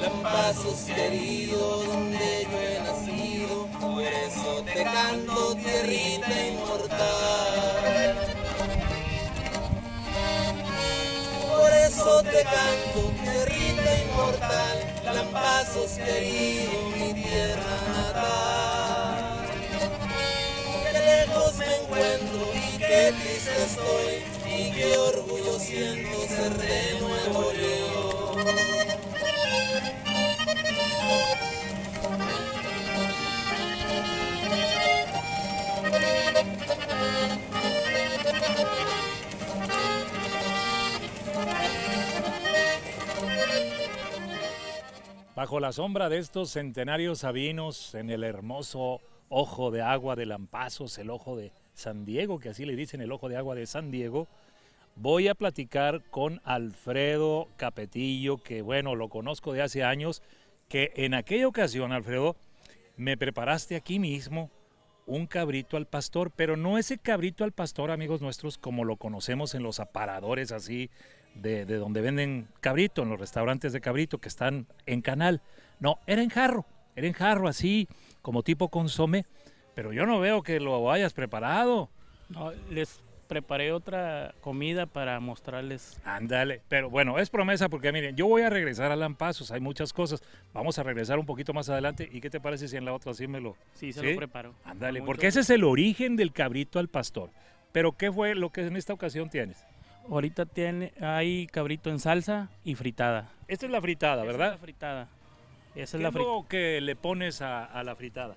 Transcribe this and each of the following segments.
Lampazos querido, donde yo he nacido, por eso te canto, tierrita inmortal. Por eso te canto, tierrita inmortal, Lampazos querido, mi tierra natal. Qué lejos me encuentro y qué triste estoy, y qué orgullo siento ser de Nuevo León. Bajo la sombra de estos centenarios sabinos, en el hermoso ojo de agua de Lampazos, el ojo de San Diego, que así le dicen, el ojo de agua de San Diego, voy a platicar con Alfredo Capetillo, que bueno, lo conozco de hace años, que en aquella ocasión, Alfredo, me preparaste aquí mismo un cabrito al pastor, pero no ese cabrito al pastor, amigos nuestros, como lo conocemos en los aparadores así, de donde venden cabrito, en los restaurantes de cabrito que están en canal. No, era en jarro así, como tipo consomé, pero yo no veo que lo hayas preparado. No, les preparé otra comida para mostrarles. Ándale, pero bueno, es promesa porque miren, yo voy a regresar a Lampazos, hay muchas cosas, vamos a regresar un poquito más adelante, ¿y qué te parece si en la otra sí me lo... Sí, se lo preparo. Ándale, porque ese es el origen del cabrito al pastor, pero ¿qué fue lo que en esta ocasión tienes? Ahorita hay cabrito en salsa y fritada. Esta es la fritada, ¿verdad? Esa es la fritada. Esa ¿Qué es es lo que le pones a la fritada?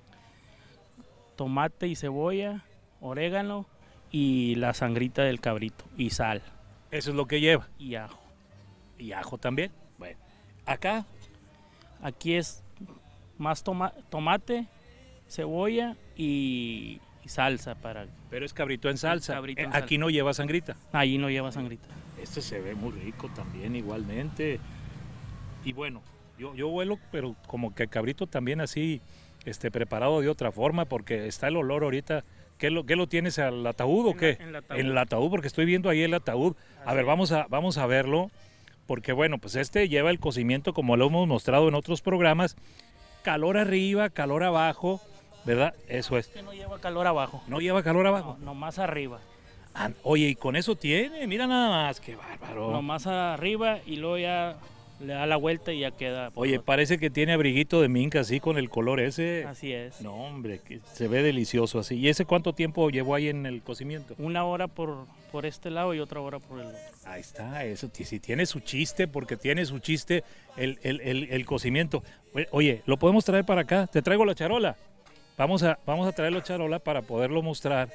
Tomate y cebolla, orégano y la sangrita del cabrito y sal. Eso es lo que lleva. Y ajo. ¿Y ajo también? Bueno, acá. Aquí es más tomate, cebolla y salsa para... Pero es cabrito en salsa. Cabrito en Aquí salsa. no lleva sangrita. Ahí no lleva sangrita. Este se ve muy rico también igualmente. Y bueno, yo huelo, pero como que cabrito también así, preparado de otra forma, porque está el olor ahorita. ¿Qué lo tienes al ataúd o qué? En el ataúd. En el ataúd, porque estoy viendo ahí el ataúd. A ver, vamos a verlo, porque bueno, pues lleva el cocimiento como lo hemos mostrado en otros programas. Calor arriba, calor abajo, ¿verdad? Eso es. Este no lleva calor abajo. ¿No lleva calor abajo? No, nomás arriba. Oye, y con eso tiene, mira nada más, qué bárbaro. Nomás arriba y luego ya le da la vuelta y ya queda. Oye, parece que tiene abriguito de minca así con el color ese. Así es. No, hombre, que se ve delicioso así. ¿Y ese cuánto tiempo llevó ahí en el cocimiento? 1 hora por este lado y otra hora por el otro. Ahí está, eso sí tiene su chiste, porque tiene su chiste el cocimiento. Oye, ¿lo podemos traer para acá? Te traigo la charola. Vamos a traer la charola para poderlo mostrar.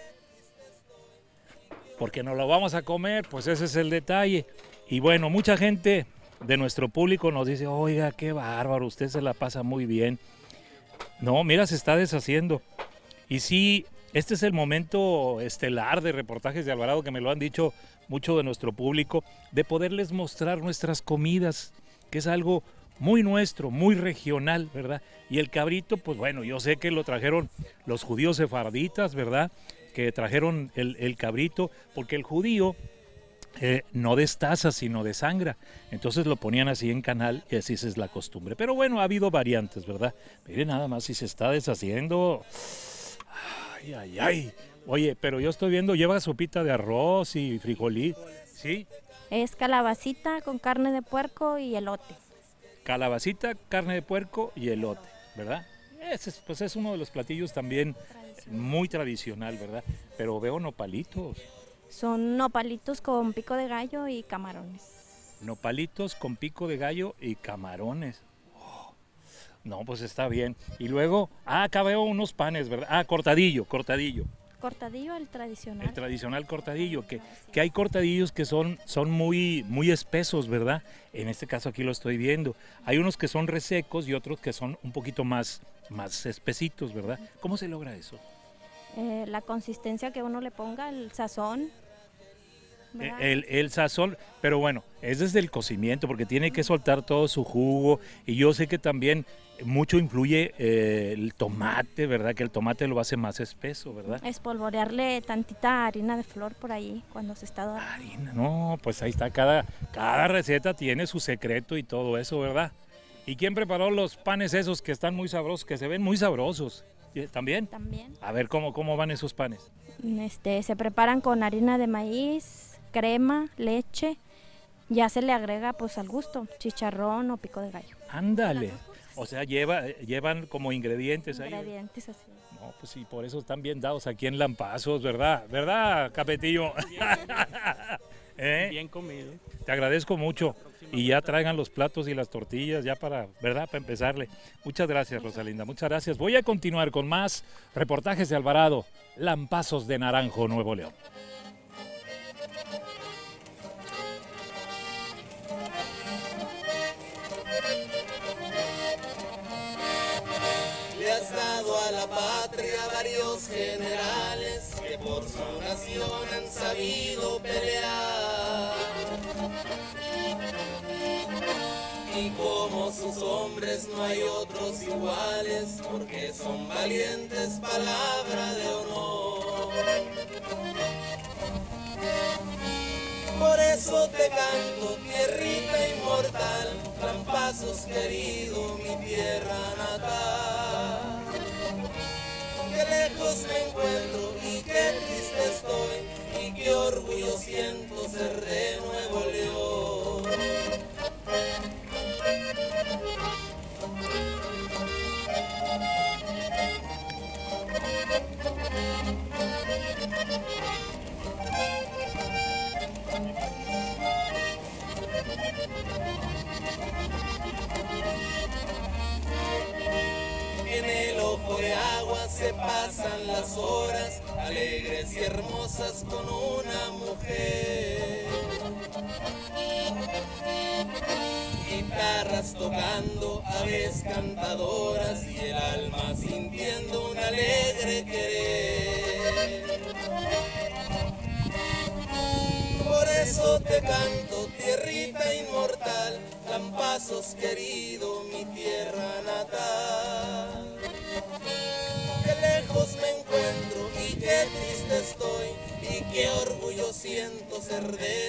Porque nos lo vamos a comer, pues ese es el detalle. Y bueno, mucha gente de nuestro público nos dice, oiga, qué bárbaro, usted se la pasa muy bien. No, mira, se está deshaciendo. Y sí, este es el momento estelar de Reportajes de Alvarado, que me lo han dicho mucho de nuestro público, de poderles mostrar nuestras comidas, que es algo muy nuestro, muy regional, ¿verdad? Y el cabrito, pues bueno, yo sé que lo trajeron los judíos sefarditas, ¿verdad? Que trajeron el cabrito, porque el judío no destaza, sino desangra. Entonces lo ponían así en canal y así es la costumbre. Pero bueno, ha habido variantes, ¿verdad? Miren nada más si se está deshaciendo. Ay, ay, ay. Oye, pero yo estoy viendo, lleva sopita de arroz y frijolí. ¿Sí? Es calabacita con carne de puerco y elote. Calabacita, carne de puerco y elote, ¿verdad? Pues es uno de los platillos también muy tradicional, ¿verdad? Pero veo nopalitos. Son nopalitos con pico de gallo y camarones. Nopalitos con pico de gallo y camarones. Oh, no, pues está bien. Y luego, acá veo unos panes, ¿verdad? Cortadillo. Cortadillo, el tradicional. El tradicional cortadillo, que hay cortadillos que son muy, muy espesos, ¿verdad? En este caso aquí lo estoy viendo. Hay unos que son resecos y otros que son un poquito más espesitos, ¿verdad? ¿Cómo se logra eso? La consistencia que uno le ponga, el sazón. El sazón, pero bueno, es desde el cocimiento, porque tiene que soltar todo su jugo, y yo sé que también mucho influye el tomate, ¿verdad? Que el tomate lo hace más espeso, ¿verdad? Espolvorearle tantita harina de flor por ahí cuando se está dorando. Harina, no, pues ahí está, cada receta tiene su secreto y todo eso, ¿verdad? ¿Y quién preparó los panes esos que están muy sabrosos, que se ven muy sabrosos? ¿También? También. A ver, ¿cómo van esos panes? Se preparan con harina de maíz, crema, leche. Ya se le agrega pues al gusto, chicharrón o pico de gallo. Ándale. O sea, llevan como ingredientes ahí. Ingredientes así. No, pues sí, por eso están bien dados aquí en Lampazos, ¿verdad? ¿Verdad, Capetillo? ¿Eh? Bien comido. Te agradezco mucho. Y ya traigan los platos y las tortillas ya para, ¿verdad? Para empezarle. Muchas gracias, Rosalinda. Muchas gracias. Voy a continuar con más reportajes de Alvarado, Lampazos de Naranjo, Nuevo León. Le has dado a la patria varios generales que por su nación han sabido pelear. Y como sus hombres no hay otros iguales, porque son valientes, palabra de honor. Por eso te canto, tierrita inmortal, Lampazos querido, mi tierra natal. Qué lejos me encuentro y qué triste estoy, y qué orgullo siento ser de Nuevo León. En el ojo de agua se pasan las horas, alegres y hermosas con una mujer. Guitarras tocando, aves cantadoras y el alma sintiendo un alegre querer. Por eso te canto, tierrita inmortal, Lampazos querido, mi tierra natal. Qué lejos me encuentro y qué triste estoy, y qué orgullo siento ser de